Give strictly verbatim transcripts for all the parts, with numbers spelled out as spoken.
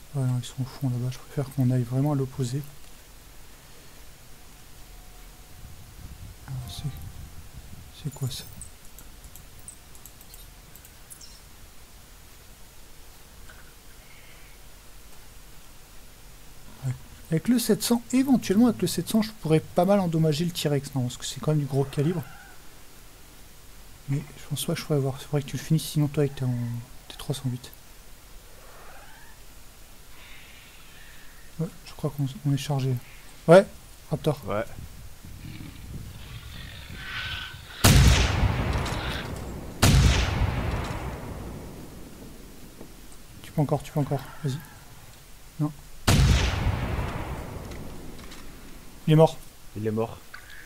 Ouais, non, ils sont au fond là-bas, je préfère qu'on aille vraiment à l'opposé. Ah, c'est... C'est quoi ça? Ouais. Avec le sept cents, éventuellement avec le sept cents, je pourrais pas mal endommager le T-Rex, non, parce que c'est quand même du gros calibre. Mais je pense pas que je pourrais voir. C'est vrai que tu le finis sinon toi avec ton T trois cent huit. Ouais, je crois qu'on on est chargé. Ouais, Raptor. Ouais. Tu peux encore, tu peux encore. Vas-y. Non. Il est mort. Il est mort.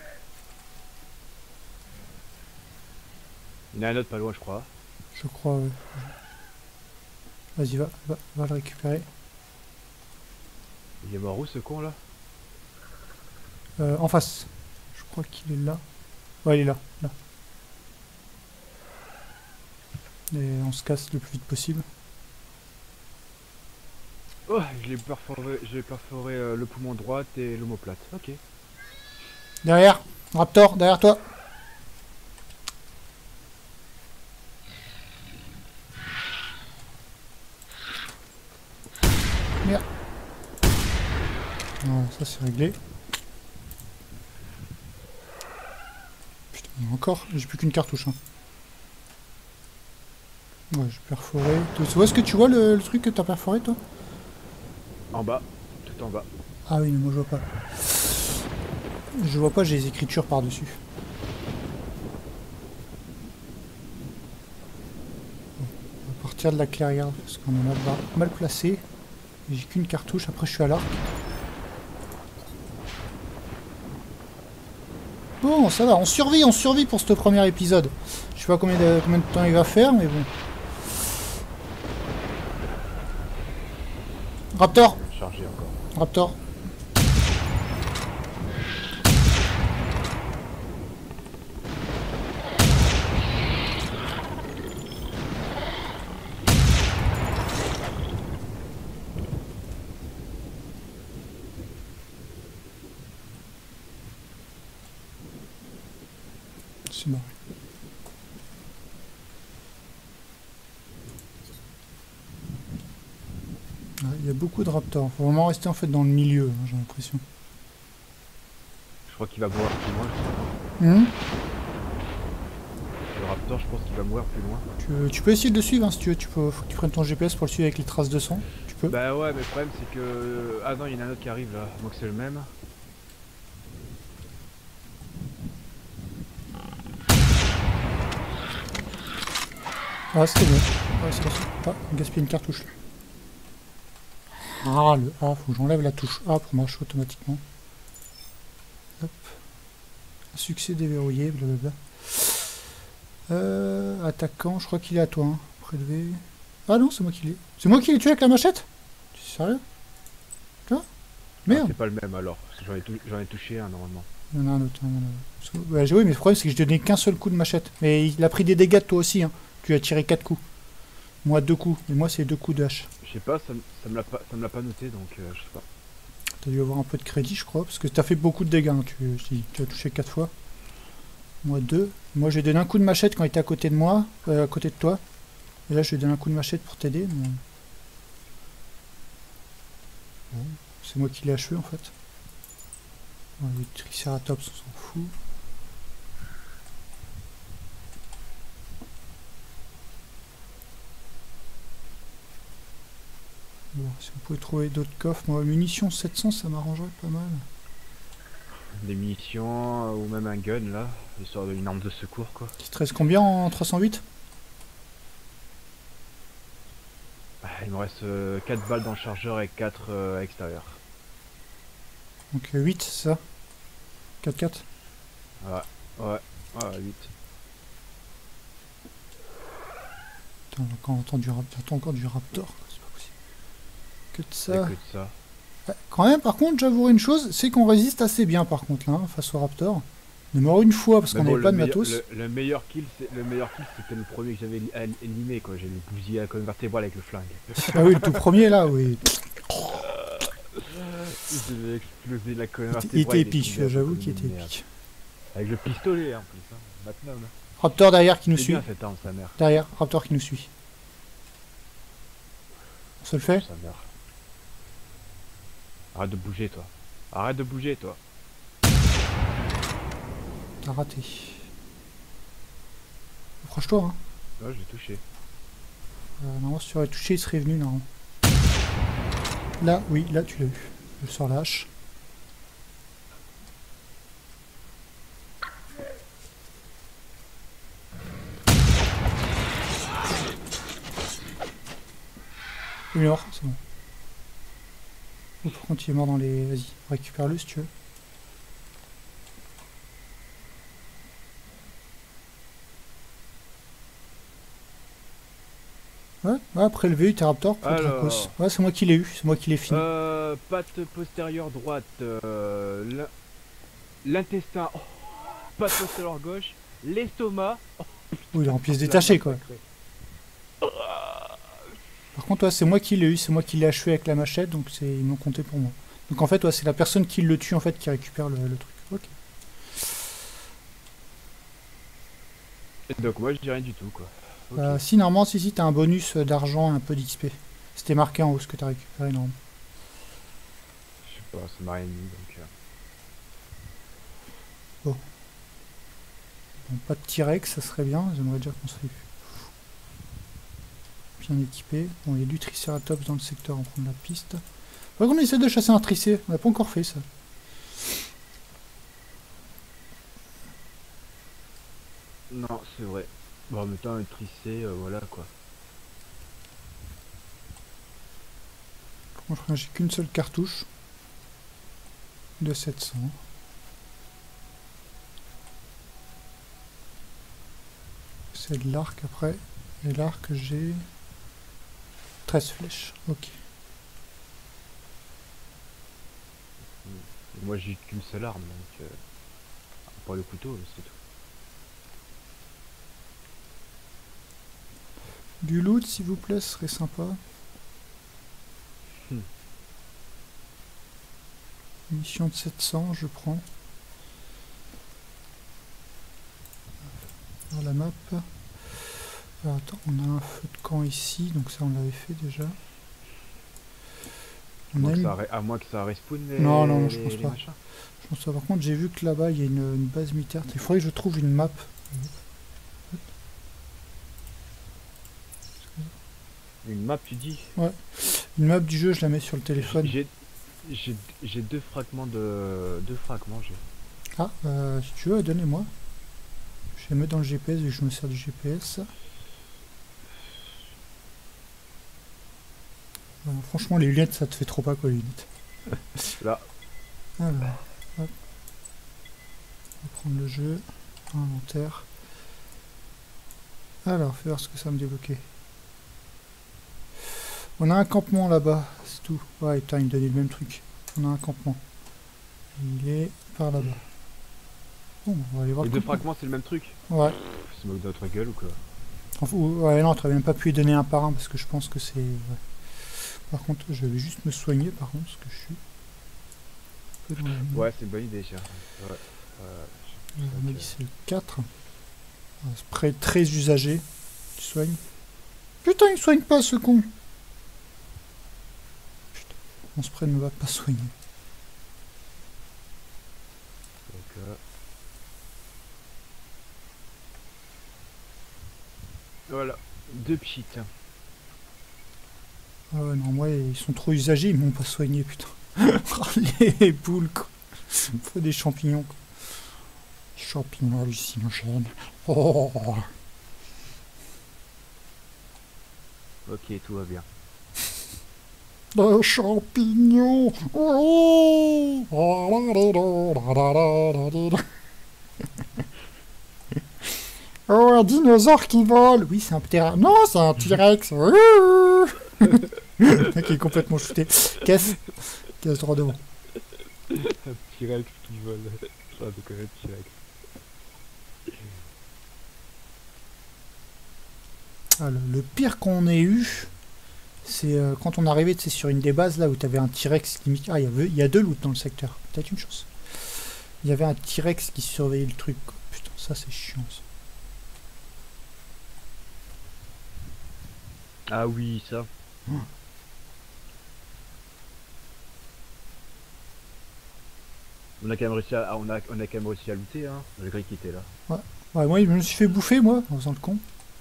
Il y en a un autre pas loin, je crois. Je crois, ouais. Vas-y, va, va, va le récupérer. Il est mort où ce con là? Euh, en face. Je crois qu'il est là. Ouais, il est là, là. Et on se casse le plus vite possible. Oh, je l'ai perforé, j'ai perforé euh, le poumon droit et l'omoplate. Ok. Derrière, Raptor, derrière toi. Merde. Voilà, ça c'est réglé. Putain, encore, j'ai plus qu'une cartouche. Hein. Ouais, j'ai perforé. Où est-ce que tu vois le, le truc que t'as perforé toi? En bas, tout en bas. Ah oui, mais moi je vois pas. Je vois pas, j'ai les écritures par-dessus. On va partir de la clairière parce qu'on est mal, mal placé. J'ai qu'une cartouche, après je suis à l'arc. Bon, ça va, on survit, on survit pour ce premier épisode. Je sais pas combien de, combien de temps il va faire, mais bon. Raptor! Chargé encore. Raptor! C'est marrant. Il y a beaucoup de raptors. Faut vraiment rester en fait dans le milieu, hein, j'ai l'impression. Je crois qu'il va mourir plus loin. Je Mmh. Le raptor, je pense qu'il va mourir plus loin. Tu, tu peux essayer de le suivre hein, si tu veux. Tu peux, faut que tu prennes ton G P S pour le suivre avec les traces de sang. Tu peux. Bah ouais, mais le problème c'est que... Ah non, il y en a un autre qui arrive là. Donc c'est le même. Ah, c'était bon. Ah, c'est bon. Ah, on gaspille une cartouche là. Ah, le A, faut que j'enlève la touche A pour marcher automatiquement. Hop. Succès déverrouillé, blablabla. Euh, attaquant, je crois qu'il est à toi. Hein. Prélevé. Ah non, c'est moi qui l'ai. C'est moi qui l'ai tué avec la machette? Tu es sérieux? Tu vois? Merde. Ah, c'est pas le même alors. J'en ai, tou ai touché un normalement. Il y en a un autre. Il y en a un autre. Ouais, oui, mais le problème c'est que je donnais qu'un seul coup de machette. Mais il a pris des dégâts de toi aussi. Hein. Tu as tiré quatre coups. Moi deux coups. Et moi c'est deux coups de hache. Je sais pas, ça, ça me l'a pas, ça me l'a pas noté donc euh, je sais pas. T'as dû avoir un peu de crédit je crois. Parce que t'as fait beaucoup de dégâts. Hein. Tu, tu as touché quatre fois. Moi deux. Moi j'ai donné un coup de machette quand il était à côté de moi. Euh, à côté de toi. Et là je lui ai donné un coup de machette pour t'aider. Mais... Bon, c'est moi qui l'ai achevé en fait. Bon, les Triceratops on s'en fout. Bon, si on pouvait trouver d'autres coffres, moi munitions sept cents ça m'arrangerait pas mal. Des munitions ou même un gun là, histoire d'une arme de secours quoi. Il te reste combien en trois cent huit? Bah, il me reste euh, quatre balles dans le chargeur et quatre euh, à l'extérieur. Donc huit c'est ça? quatre quatre? Ouais, ouais, ouais, huit. Putain, j'ai encore entendu raptor, j'entends encore du raptor, c'est pas possible. Que de ça. Que de ça. Ouais, quand même, par contre, j'avouerai une chose, c'est qu'on résiste assez bien par contre là, hein, face au raptor. On est mort une fois parce qu'on bon, n'avait pas de meilleur, matos. Le, le meilleur kill, le meilleur kill, c'était le premier que j'avais éliminé quoi. J'ai le bousillé à la colonne vertébrale avec le flingue. Ah oui, le tout premier là, oui. Il devait exploser la colonne Il était vertébrale, épique, tombé un peu j'avoue comme qu'il était une merde. épique. Avec le pistolet en plus, hein. Magnum. Raptor derrière qui nous C'est suit. bien cette arme, sa mère. Derrière, Raptor qui nous suit. On se le fait? Sa mère. Arrête de bouger, toi. Arrête de bouger, toi. T'as raté. Approche-toi, hein. Ouais, j'ai touché. Euh, normalement, si tu aurais touché, il serait venu, non. Là, oui, là, tu l'as eu. Je sors la hache. Il est mort, c'est bon. Oh, par contre, il est mort dans les... Vas-y, récupère-le si tu veux. Ouais, ouais, prélevé, Terraptor pour Alors. Dracos. Ouais, c'est moi qui l'ai eu, c'est moi qui l'ai fini. Euh, patte postérieure droite, euh, l'in- l'intestin, oh, patte postérieure gauche, l'estomac. Oh, Oui, il est en pièces la détachées, quoi. massacrée. Par contre, ouais, c'est moi qui l'ai eu, c'est moi qui l'ai achevé avec la machette, donc c'est ils m'ont compté pour moi. Donc en fait, ouais, c'est la personne qui le tue, en fait, qui récupère le, le truc. Ok. Et donc moi je dis rien du tout quoi. Ok. Euh, si, normalement, si, si, t'as un bonus d'argent et un peu d'X P. C'était marqué en haut ce que t'as récupéré, non. Je sais pas, ça m'a rien mis donc. euh, Bon, pas de T-Rex, ça serait bien. J'aimerais dire qu'on serait bien équipé. Bon, il y a du Triceratops dans le secteur, on prend de la piste. Faudrait qu'on essaie de chasser un tricé, on n'a pas encore fait ça. Non, c'est vrai. Bon, en même temps, un tricé, euh, voilà quoi. Franchement, j'ai qu'une seule cartouche de sept cents. C'est de l'arc après. Et l'arc, j'ai treize flèches. Ok. Et moi j'ai qu'une seule arme donc. Euh, pas le couteau, c'est tout. Du loot, s'il vous plaît, ce serait sympa. Hmm. Mission de sept cents, je prends. Dans la map. Alors, attends, on a un feu de camp ici, donc ça on l'avait fait déjà. À On moins a que une- ça re- à moins que ça respawn les. Non, non, non, je les- pense les pas. machins. Je pense pas. Par contre, j'ai vu que là-bas il y a une, une base militaire. Il faudrait que je trouve une map. Une map, tu dis? Une map du jeu, je la mets sur le téléphone. J'ai j'ai j'ai deux fragments de deux fragments. J'ai. Ah, euh, si tu veux, donnez-moi. Je les mets dans le G P S et je me sers du G P S. Euh, franchement, les lunettes, ça te fait trop pas quoi, les lunettes. Là. Alors, hop. On va prendre le jeu. Inventaire. Alors, fais voir ce que ça va me débloquer. On a un campement là-bas, c'est tout. Ouais, putain, il me donnait le même truc. On a un campement. Il est par là-bas. Bon, on va aller voir Les le deux campement. fragments c'est le même truc? Ouais. Pff, se moque de notre gueule ou quoi? Enfin, ouais, non, tu n'avais même pas pu y donner un par un parce que je pense que c'est... Ouais. Par contre, je vais juste me soigner par contre, parce que je suis... un peu dans la merde. Ouais, c'est une bonne idée, cher. Ouais. Euh, je- Euh, on a ok. dit c'est le quatre. Un spray très usagé. Tu soignes. Putain, il soigne pas ce con. Putain, mon spray ne va pas soigner. Donc, euh, voilà, deux pchits. Ah ouais, non, moi, ils sont trop usagés, ils m'ont pas soigné, putain. Les boules, quoi. Il me faut des champignons, quoi. Champignons hallucinogènes. Oh. Ok, tout va bien. Des champignons. Oh. Oh, un dinosaure qui vole. Oui, c'est un ptéra. Non, c'est un T-Rex. Le mec est complètement shooté. Caisse. Caisse droit devant. Un petit Rex qui vole. Ça, de connaître petit Rex. Ah, le, le pire qu'on ait eu, C'est euh, quand on arrivait sur une des bases là où tu avais un T-Rex limite. Ah, il y, avait, il y a deux loots dans le secteur. Peut-être une chance. Il y avait un T-Rex qui surveillait le truc. Putain, ça c'est chiant. Ça. Ah oui, ça. Oh. On a quand même réussi à, on a, on a quand même réussi à looter, hein. Le gris qui était là. Ouais. Ouais, moi, je me suis fait bouffer, moi, en faisant le con.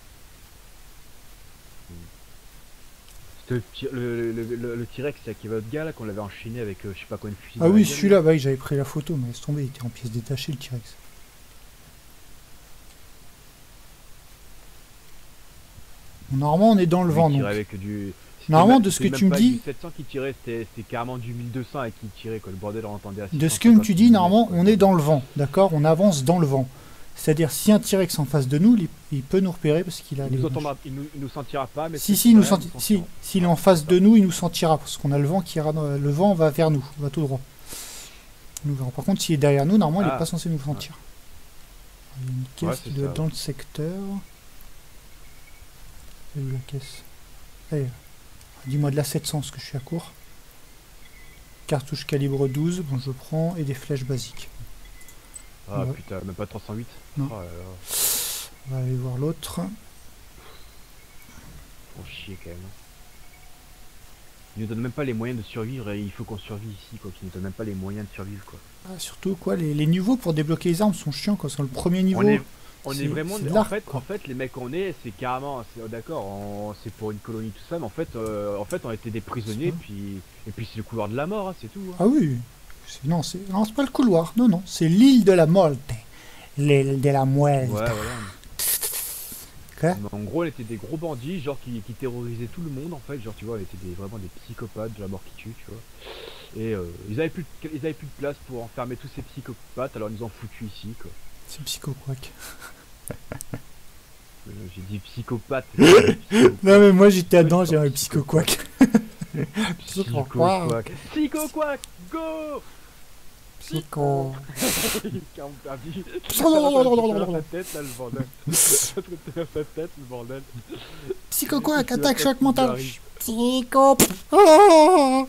Le, le, le, le, le T-Rex qui va au gars là qu'on l'avait enchaîné avec euh, je sais pas quoi une fusil. Ah oui, celui-là, bah, j'avais pris la photo, mais laisse tomber, il était en pièces détachées le T-Rex. Normalement, on est dans le vent, donc. Avec du... Normalement, de ce que tu me dis. sept cents qui tirait, c'était carrément du mille deux cents et qui tirait, quoi. Le bordel, on entendait assez. De ce que tu dis, normalement, on est dans le vent, d'accord? On avance dans le vent. C'est-à-dire, si un T-Rex en face de nous, il, il peut nous repérer parce qu'il a. Il, les... nous entendra, il, nous, il nous sentira pas, mais. Si, si, il nous senti... si, s'il est en face de nous, il nous sentira parce qu'on a le vent qui ira. Dans... Le vent va vers nous, va tout droit. Nous verrons. Par contre, s'il est derrière nous, normalement, ah. il n'est pas censé nous sentir. Il y a une caisse ouais, qui doit ça, être dans ouais. le secteur. C'est où la caisse? Allez. Dis-moi de la sept cents parce que je suis à court. Cartouche calibre douze, bon je prends, et des flèches basiques. Ah ouais. Putain, même pas trois cent huit. Non. Oh là là. On va aller voir l'autre. Faut chier quand même. Ils nous donnent même pas les moyens de survivre et il faut qu'on survive ici quoi. Ils nous donnent même pas les moyens de survivre quoi. Ah, surtout quoi, les, les niveaux pour débloquer les armes sont chiants quoi. Sur le premier niveau. On est, on est, est vraiment. Est en, fait, en fait, les mecs qu'on est, c'est carrément. D'accord, c'est pour une colonie tout ça, mais en fait, euh, en fait on était des prisonniers puis et puis c'est le couloir de la mort, hein, c'est tout. Hein. Ah oui. Non, c'est non, c'est pas le couloir. Non, non, c'est l'île de la Morte. L'île de la Muerte. Ouais, voilà. Mais en gros, on était des gros bandits, genre qui, qui terrorisaient tout le monde en fait. Genre, tu vois, on était des, vraiment des psychopathes de la mort qui tue, tu vois. Et euh, ils avaient plus de, ils avaient plus de place pour enfermer tous ces psychopathes, alors ils nous ont foutus ici, quoi. C'est psycho-quack. J'ai dit psychopathe. Non, mais moi j'étais dedans, j'ai un psycho-quack. Psycho-quack. Psycho-quack, go! Psycho. Quand on a dit. La tête là, le bordel. La tête, le bordel. Psycho quoi, attaque choc mental. Psycho. Oh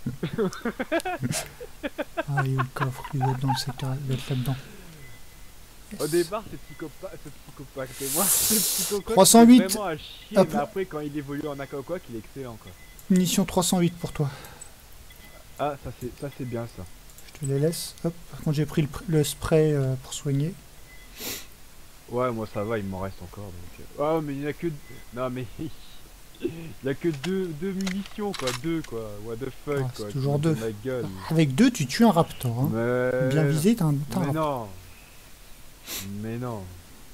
ah, il y a le coffre, il doit être dans le secteur, il doit être là-dedans. Au départ, c'est psychopathe, c'est psychopathe, c'est moi, c'est psychopathe. trois cent huit. Vraiment à chier, mais après, quand il évolue en Akaokak, il est excellent quoi. Munition trois cent huit pour toi. Ah, ça c'est ça c'est bien ça. Je te les laisse. Hop. Par contre, j'ai pris le, le spray euh, pour soigner. Ouais, moi ça va, il m'en reste encore. Donc... Oh, mais il n'y a que. Non, mais. Il n'y a que deux, deux munitions, quoi. Deux, quoi. What the fuck, ah, quoi. Toujours deux. Ma gueule. Avec deux, tu tues un raptor. Hein. Mais... Bien visé, t'as un, t'as mais un raptor. non. Mais non.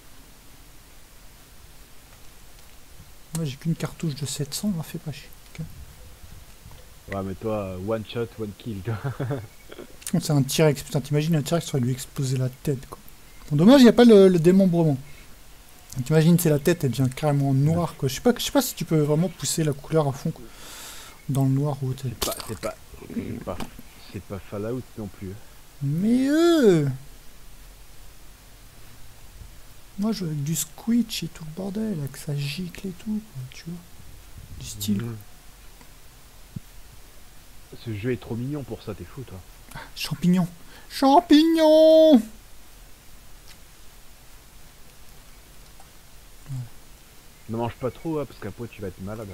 Moi, j'ai qu'une cartouche de sept cents, on fait pas chier. Okay. Ouais, mais toi, one shot, one kill, toi. C'est un T-Rex, putain, t'imagines un T-Rex, ça aurait lui exploser la tête, quoi. Bon, dommage, il n'y a pas le, le démembrement. T'imagines, c'est la tête, elle devient carrément noire, quoi. Je sais pas, je sais pas si tu peux vraiment pousser la couleur à fond, quoi. Dans le noir ou autre. C'est pas, c'est pas, c'est pas, c'est pas Fallout non plus. Mais euh... moi, je veux du squitch et tout le bordel, là, que ça gicle et tout, quoi, tu vois. Du style. Mmh. Ce jeu est trop mignon pour ça, t'es fou, toi. Ah, champignons. Champignons. Ne mange pas trop, hein, parce qu'après tu vas être malade.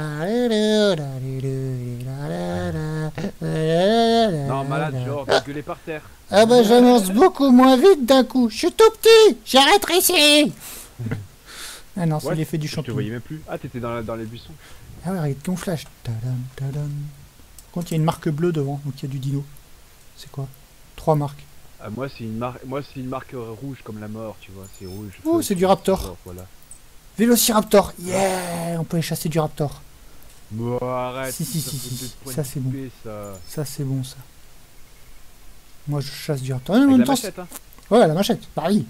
Non, malade, genre, de gueuler par terre. Ah bah j'avance beaucoup moins vite d'un coup. Je suis tout petit, j'ai rétréci. Ah non, c'est ouais, l'effet du champignon. Je te voyais même plus. Ah, t'étais dans, dans les buissons. Ah ouais, regarde ton flash. Tadam, tadam. Par contre, il y a une marque bleue devant, donc il y a du dino. C'est quoi? Trois marques. Ah, moi, c'est une marque, moi c'est une marque rouge comme la mort, tu vois. C'est rouge. Oh, c'est du raptor. Genre, voilà. Vélociraptor, yeah, on peut aller chasser du raptor. Bon, arrête. Si, si, si, si, si. Ça c'est bon. Ça, ça c'est bon, ça. Moi, je chasse du raptor. Avec la machette, hein. Ouais, la machette, pareil.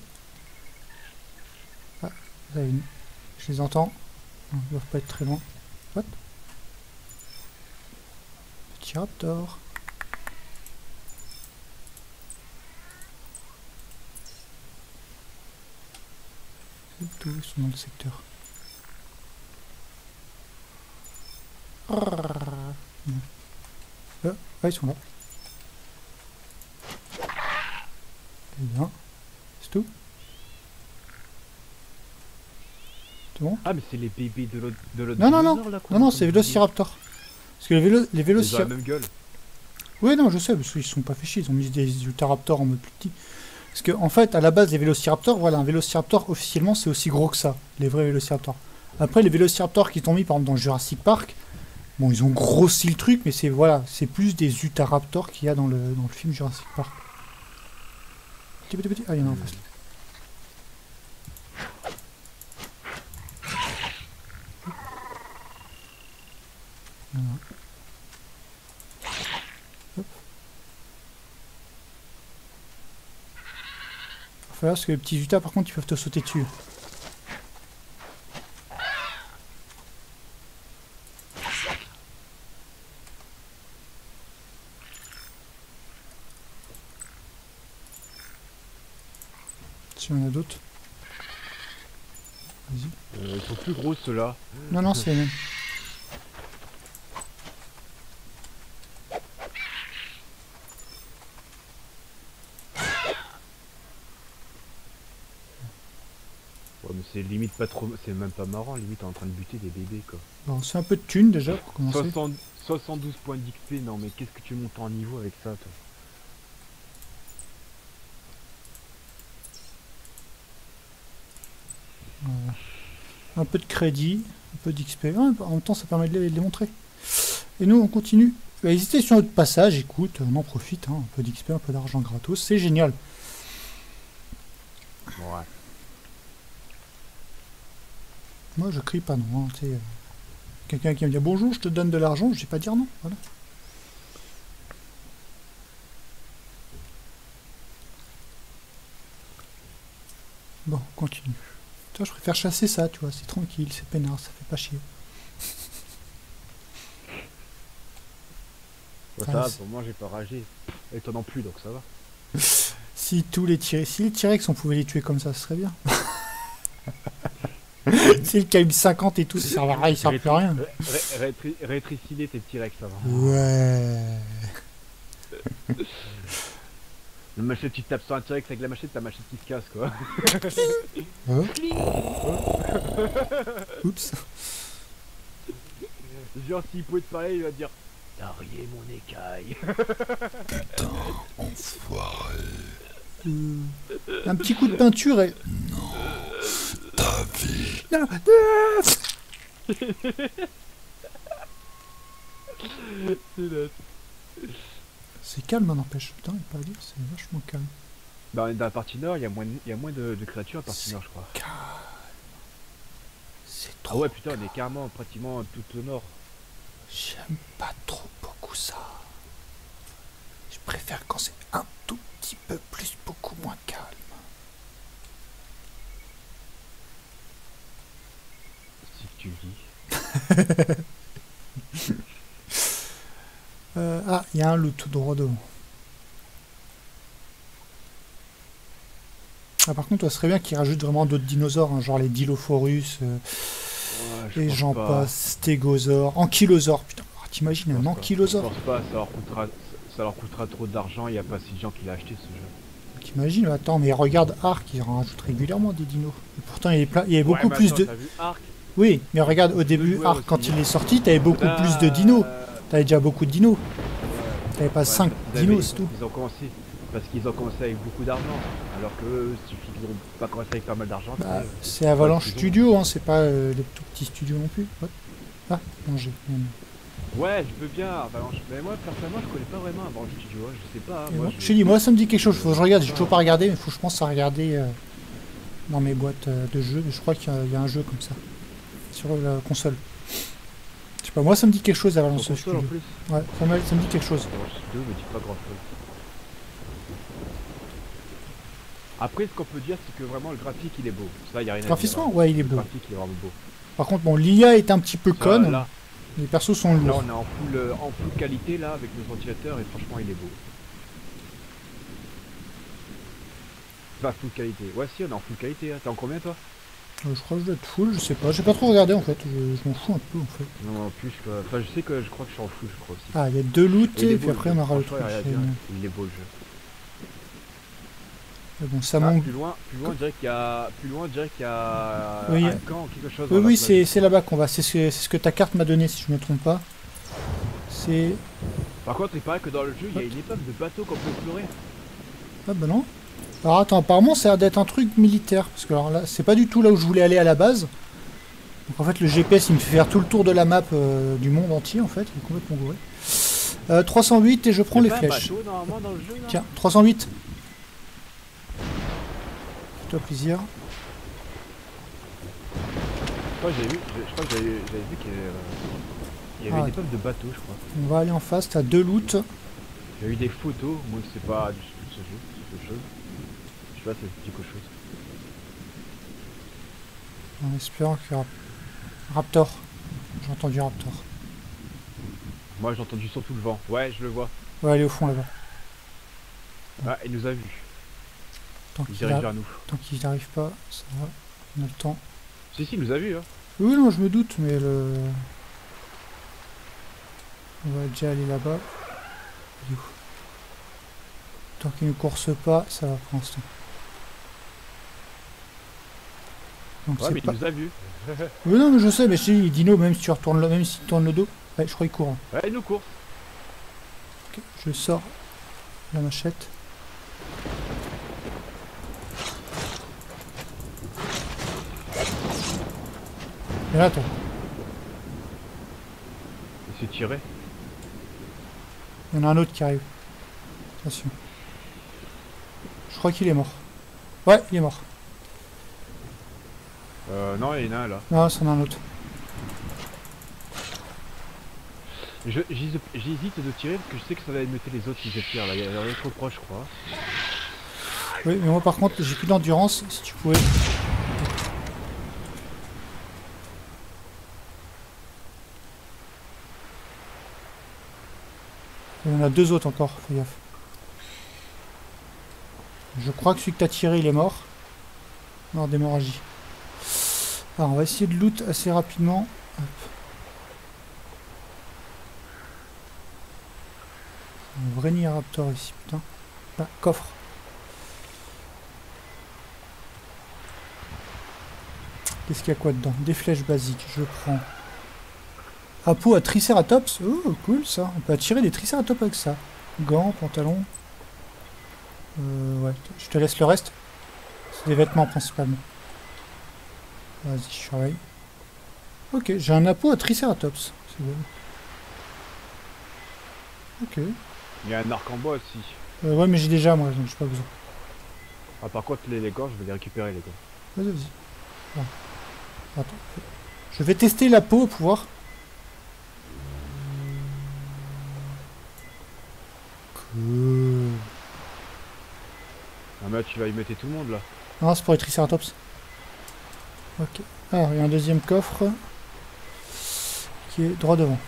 Ah, une... Je les entends. Ils ne doivent pas être très loin. What? Petit raptor. C'est tout, ils sont dans le secteur. Euh, ouais, ils sont là. Bien. C'est tout? C'est bon? Ah, mais c'est les bébés de l'autre de l'autre Non, non, non. dinosaure, là, qu'on Non, non, a c'est entendu Vélociraptor. Parce que les, vélo, les dire. Ils ont la Vélociraptors... même gueule. Oui, non, je sais, parce qu'ils sont pas fait chier. Ils ont mis des Utahraptors en mode plus petit. Parce que, en fait, à la base, les Vélociraptors, voilà, un Vélociraptor, officiellement, c'est aussi gros que ça. Les vrais Vélociraptors. Après, les Vélociraptors qui t'ont mis, par exemple, dans Jurassic Park, bon, ils ont grossi le truc, mais c'est, voilà, c'est plus des Utahraptors qu'il y a dans le, dans le film Jurassic Park. Petit, petit, petit. Ah, il y en a en face. Il y en a un. Hop. Faut faire parce que les petits Utah, par contre, ils peuvent te sauter dessus. S'il y en a d'autres. Vas-y. Euh, ils sont plus gros ceux-là. Non, non, c'est les mêmes. Ouais, mais c'est limite pas trop. C'est même pas marrant, limite en train de buter des bébés quoi. Bon, c'est un peu de thunes déjà pour commencer. soixante, soixante-douze points d'X P, non mais qu'est-ce que tu montes en niveau avec ça toi? Voilà. Un peu de crédit, un peu d'X P. Ouais, en même temps, ça permet de les, de les montrer. Et nous, on continue. Bah, hésitez sur notre passage, écoute, on en profite. Hein, un peu d'X P, un peu d'argent gratos, c'est génial. Ouais. Moi, je crie pas non. Hein, tu sais, euh, quelqu'un qui me dit bonjour, je te donne de l'argent, je vais pas dire non. Voilà. Bon, on continue. Toi, je préfère chasser ça, tu vois, c'est tranquille, c'est peinard, ça fait pas chier. Ouais, Ah, ça va, c'est- pour moi j'ai pas ragé. Et toi non plus, donc ça va. Si tous les T-Rex, si les T-Rex, on pouvait les tuer comme ça, ce serait bien. C'est le calibre cinquante et tout, ça sert à rien, il sert plus à rien. Rétrécis-les tes petits Rex avant. Ouais. Le machette, tu tapes sur un T-Rex avec la machette, ta machette qui se casse quoi. Hein Oups. Genre s'il pouvait te parler, il va te dire t'as rié mon écaille. Putain, enfoiré. Euh, un petit coup de peinture et... Ta vie. Non, c'est calme, hein, n'empêche. Putain, il pas à dire, c'est vachement calme. Bah dans la partie nord, il y a moins de, il y a moins de, de créatures à la partie nord je crois. Calme. C'est Ah trop... ouais putain, on est carrément pratiquement tout au nord. J'aime pas trop beaucoup ça. Je préfère quand c'est un tout petit peu plus, beaucoup moins calme. Si tu le dis. Euh, ah, il y a un loup tout droit devant. Ah, par contre, ça serait bien qu'ils rajoutent vraiment d'autres dinosaures, hein, genre les Dilophosaurus, euh, Ouais, je et pense j'en pas. passe, Stégosaure, Ankylosaure. Putain, alors, t'imagines Je un pense pas. Ankylosaure? Je pense pas, ça leur coûtera, ça leur coûtera trop d'argent, il y a pas assez de gens qui l'ont acheté ce jeu. T'imagines? Attends, mais regarde Ark, ils en rajoutent régulièrement des dinos. Et pourtant, il y avait, plein, il y avait beaucoup Ouais, mais plus attends, de... t'as vu Ark? Oui, mais regarde, au début, joueurs Ark, quand aussi, il hein. est sorti, t'avais beaucoup Ah, plus de dinos. euh, T'avais déjà beaucoup de dinos. T'avais pas ouais, cinq ils avaient- dinos, c'est tout. Ils ont commencé, parce qu'ils ont commencé avec beaucoup d'argent. Alors que eux, il suffit qu'ils n'ont pas commencé avec pas mal d'argent. Bah, après, c'est Avalanche ils ont- Studio, hein, c'est pas euh, les tout petits studios non plus. What? Ah, manger. Ouais, je veux bien Avalanche. Mais moi, personnellement, je connais pas vraiment Avalanche Studio. hein, Je sais pas. Et Moi, moi, je... je te dis, moi ça me dit quelque chose, faut que je regarde, j'ai toujours pas regardé, mais faut que je pense à regarder euh, dans mes boîtes euh, de jeux, mais je crois qu'il y, a- il y a un jeu comme ça, sur la console. Je sais pas, moi ça me dit quelque chose Avalanche Sur console, en Studio. plus. Ouais, ça me, ça me dit quelque chose. Avalanche Studio me dit pas grand chose. Après, ce qu'on peut dire, c'est que vraiment le graphique il est beau. Ça, y a rien à Graphiquement, dire. hein. ouais, il est Le beau. graphique il est vraiment beau. Par contre, bon, l'I A est un petit peu Ça, conne, Là, les persos sont là, lourds. on est en full, euh, en full qualité là avec nos ventilateurs et franchement, il est beau. Enfin, full qualité. Ouais, si, on est en full qualité. Hein. T'es en combien toi? Euh, je crois que je dois être full, je sais pas. J'ai pas trop regardé en fait. Je, je m'en fous un peu en fait. Non, en plus, je, enfin, je sais que je crois que je suis en fou, je crois aussi. Ah, il y a deux loots Et il est et beau, puis après le on jeu. aura le Franchement, truc. il y a rien à chaîne. dire. Il est beau le jeu. Mais bon, ça Ah, manque. plus loin, plus loin, on dirait qu'il y a, plus loin, on dirait qu'il y a Oui, un camp, quelque chose. Oui, dans la oui, plage. c'est c'est là-bas qu'on va. C'est ce, que- c'est ce que ta carte m'a donné, si je me trompe pas. C'est. Par contre, il paraît que dans le jeu, il y a une épave de bateau qu'on peut explorer. Ah bah non. Alors attends, apparemment ça a l'air d'être un truc militaire. Parce que alors là, c'est pas du tout là où je voulais aller à la base. Donc en fait, le G P S il me fait faire tout le tour de la map euh, du monde entier en fait. Il est complètement gouré. Euh, trois cent huit et je prends Il y les a pas un flèches. bateau, normalement, dans le jeu, là Tiens, trois cent huit. Fais-toi plaisir. Je crois que j'avais vu, je, je crois que j'avais j'avais vu qu'il y avait, euh, il y avait Ah une ouais. épave de bateau, je crois. On va aller en face, t'as deux loots. J'ai eu des photos, moi c'est pas du tout ce jeu, c'est autre chose. Je sais pas, c'est quelque chose. En espérant qu'il y aura... Raptor. J'ai entendu Raptor. Moi j'ai entendu surtout le vent. Ouais, je le vois. Ouais, aller au fond là-bas. Ah, il nous a vus. Tant Il se qu'il dirige a- vers nous. tant qu'il n'arrive pas, ça va. On a le temps. Si, si, il nous a vus, hein. Oui, non, je me doute, mais le... On va déjà aller là-bas. Il est où? Tant qu'il ne course pas, ça va pour l'instant. Donc Ouais, c'est mais pas... il nous a vus. Oui, non, mais je sais, mais je dis, Dino, même si tu retournes le, même si tu tournes le dos, ouais, je crois qu'il court. Hein. Ouais, il nous court. Ok, je sors la machette. Et là, toi, Il s'est tiré. il y en a un autre qui arrive. Attention. Je crois qu'il est mort. Ouais, il est mort. Euh, non, il y en a un là. Non, c'en a un autre. Je- J'hésite j'hésite de tirer parce que je sais que ça va émeuter les autres si je tire là. Il y a rien trop proche, je crois. Oui, mais moi par contre, j'ai plus d'endurance. Si tu pouvais. Il y en a deux autres encore, fais gaffe. Je crois que celui que t'as tiré, il est mort. Mort d'hémorragie. Alors, on va essayer de loot assez rapidement. Hop. Un vrai nid à raptor ici, putain. Ah, coffre. Qu'est-ce qu'il y a quoi dedans? Des flèches basiques, je prends. Un pot à triceratops. Oh, cool ça. On peut attirer des triceratops avec ça. Gants, pantalons. Euh, ouais, je te laisse le reste. C'est des vêtements principalement. Vas-y, je surveille. Ok, j'ai un appôt à triceratops. C'est bon. Ok. Il y a un arc en bois aussi. Euh, ouais, mais j'ai déjà moi, donc j'ai pas besoin. Ah, par contre, les, les gants, je vais les récupérer, les gants. Vas-y, vas-y. Bon. Attends. Je vais tester la peau pour voir. Cool. Ah, mais là, tu vas y mettre tout le monde là. Non, c'est pour les triceratops. Ok. Alors, il y a un deuxième coffre qui est droit devant.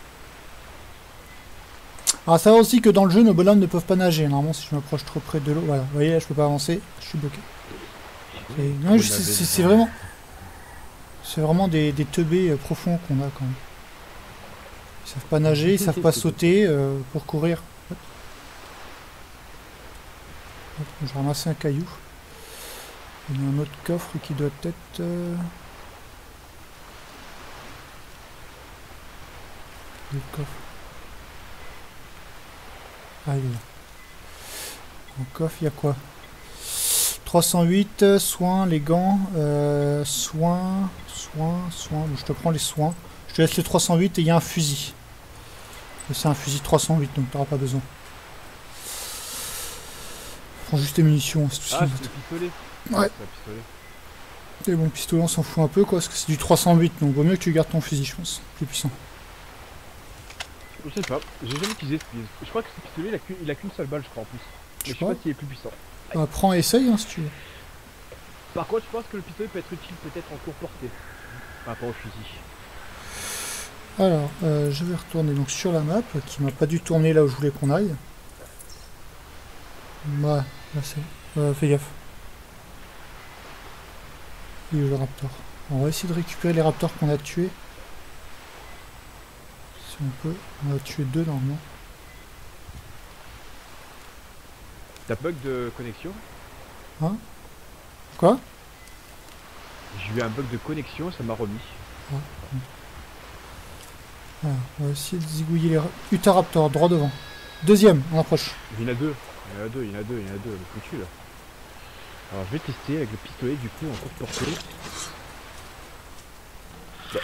Alors, ça va aussi que dans le jeu, nos bonhommes ne peuvent pas nager. Normalement, si je m'approche trop près de l'eau, voilà. Vous voyez, là, je peux pas avancer. Je suis bloqué. Et... Non, je- c'est c'est- c'est vraiment... C'est vraiment des, des teubés euh, profonds qu'on a quand même. Ils savent pas nager, ils savent pas sauter euh, pour courir. Hop. Hop, je vais ramasser un caillou. Il y a un autre coffre qui doit être... Euh... Le coffre. Ah, il est là. Dans le coffre, il y a quoi? trois cent huit, euh, soins, les gants, euh, soins, soins, soins. Bon, je te prends les soins. Je te laisse les trois cent huit et il y a un fusil. Et c'est un fusil trois cent huit, donc tu n'auras pas besoin. Prends juste tes munitions, c'est tout ce Ah, qu'il c'est le pistolet. Ouais. C'est un pistolet. Et bon, pistolet, on s'en fout un peu, quoi, parce que c'est du trois cent huit, donc vaut mieux que tu gardes ton fusil, je pense. Plus puissant. Je sais pas, j'ai jamais utilisé ce pistolet. Je crois que ce pistolet, il a qu'une- il a qu'une seule balle, je crois en plus. Je Mais je sais sais pas. pas s'il est plus puissant. Bah, prends et essaye, hein, si tu veux. Par contre, je pense que le pistolet peut être utile peut-être en courte portée. Par rapport au fusil. Alors, euh, je vais retourner donc sur la map, qui m'a pas dû tourner là où je voulais qu'on aille. Ouais, là c'est... Euh, fais gaffe. Il est où le raptor? On va essayer de récupérer les raptors qu'on a tués. Si on peut. On a tué deux normalement. T'as bug de connexion? Hein? Quoi? J'ai eu un bug de connexion, ça m'a remis. Ah, voilà, on va essayer de zigouiller les... Utahraptor, droit devant. Deuxième, on approche. Il y en a deux. Il y en a deux, il y en a deux, il y en a deux. Le foutu là. Alors je vais tester avec le pistolet du coup en courte portée. Bah.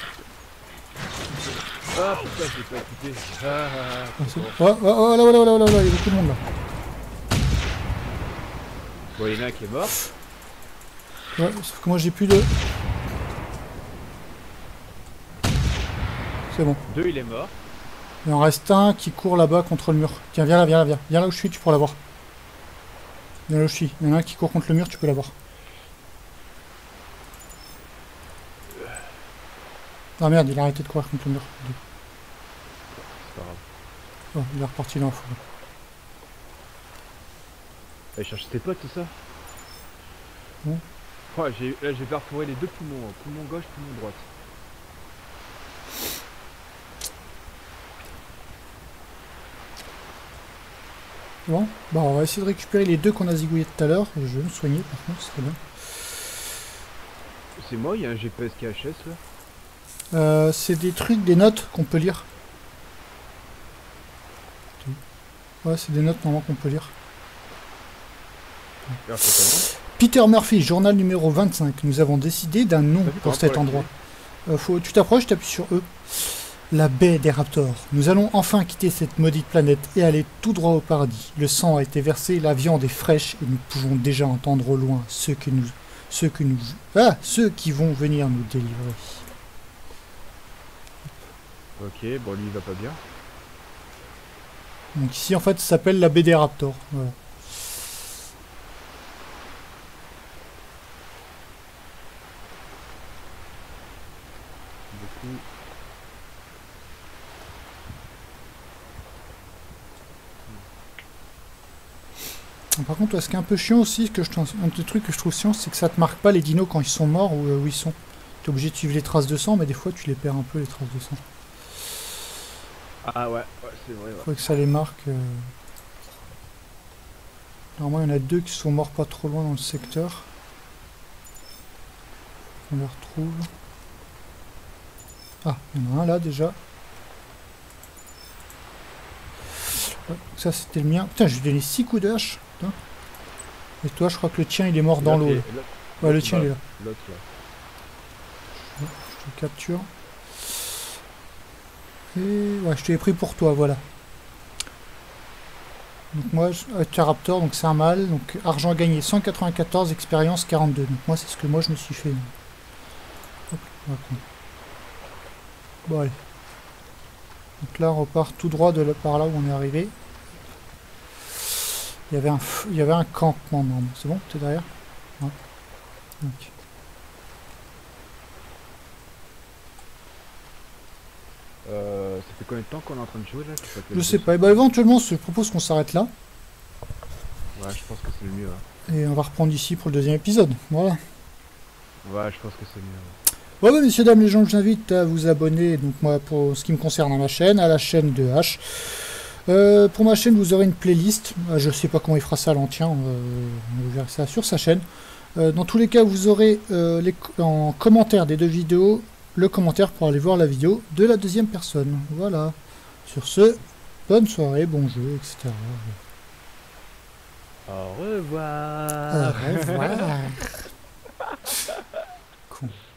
Ah putain, je l'ai pas écouté. Ah, ah, ah, Ah, c'est bon. Ouais, ouais, ouais, là, là, là, là, là, il y a beaucoup de monde là. Bon, il y en a un qui est mort. Ouais, sauf que moi j'ai plus de... C'est bon. Deux, il est mort. Il en reste un qui court là-bas contre le mur. Tiens, viens là, viens là, viens. Viens là où je suis, tu pourras l'avoir. Viens là où je suis. Il y en a un qui court contre le mur, tu peux l'avoir. Ah merde, il a arrêté de courir contre le mur. C'est pas grave. Oh, il est reparti dans la forêt. Allez, cherche tes potes, c'est ça? Bon. Oh, j'ai, là, j'ai perforé les deux poumons. Hein. Poumon gauche, poumon droite. Bon, bah on va essayer de récupérer les deux qu'on a zigouillés tout à l'heure. Je vais me soigner par contre, c'est très bien. C'est moi, il y a un G P S K H S là. Euh, c'est des trucs, des notes qu'on peut lire. Ouais, c'est des notes normalement qu'on peut lire. Alors, c'est Peter Murphy, journal numéro vingt-cinq. Nous avons décidé d'un nom pour cet endroit. Euh, faut, tu t'approches, tu appuies sur E. La baie des Raptors. Nous allons enfin quitter cette maudite planète et aller tout droit au paradis. Le sang a été versé, la viande est fraîche et nous pouvons déjà entendre au loin ceux que nous, ceux que nous, ah, ceux qui vont venir nous délivrer. Ok, bon lui il va pas bien. Donc ici en fait ça s'appelle la baie des Raptors. Voilà. Du coup... Par contre, ce qui est un peu chiant aussi, que je, un des trucs que je trouve chiant, c'est que ça te marque pas les dinos quand ils sont morts ou où ils sont. Tu es obligé de suivre les traces de sang, mais des fois tu les perds un peu les traces de sang. Ah ouais, ouais c'est vrai. Ouais. Faut que ça les marque. Euh... Normalement, il y en a deux qui sont morts pas trop loin dans le secteur. On les retrouve. Ah, il y en a un là déjà. Ouais, ça c'était le mien. Putain, je lui ai donné six coups de hache. Putain. Et toi, je crois que le tien il est mort dans l'eau. Ouais, le tien il est là. L'autre là. Je te capture. Et ouais, je te l'ai pris pour toi, voilà. Donc moi, Utahraptor, donc c'est un mâle. Donc argent gagné cent quatre-vingt-quatorze, expérience quarante-deux. Donc moi, c'est ce que moi je me suis fait. Hop, on va prendre. Bon, allez. Donc là, on repart tout droit de là, par là où on est arrivé. Il y avait un, il y avait un campement. C'est bon, t'es derrière? Ouais. Okay. Euh, ça fait combien de temps qu'on est en train de jouer là? Je sais pas. Et bah éventuellement, je propose qu'on s'arrête là. Ouais, je pense que c'est le mieux. Hein. Et on va reprendre ici pour le deuxième épisode. Voilà. Ouais, je pense que c'est mieux. Ouais, ouais, messieurs, dames, les gens, je vous invite à vous abonner, donc moi, pour ce qui me concerne à ma chaîne, à la chaîne de H. Euh, pour ma chaîne, vous aurez une playlist. Euh, je sais pas comment il fera ça à l'entien, euh, on verra ça sur sa chaîne. Euh, dans tous les cas, vous aurez euh, les, en commentaire des deux vidéos, le commentaire pour aller voir la vidéo de la deuxième personne. Voilà. Sur ce, bonne soirée, bon jeu, et cetera. Au revoir. Au revoir. Con.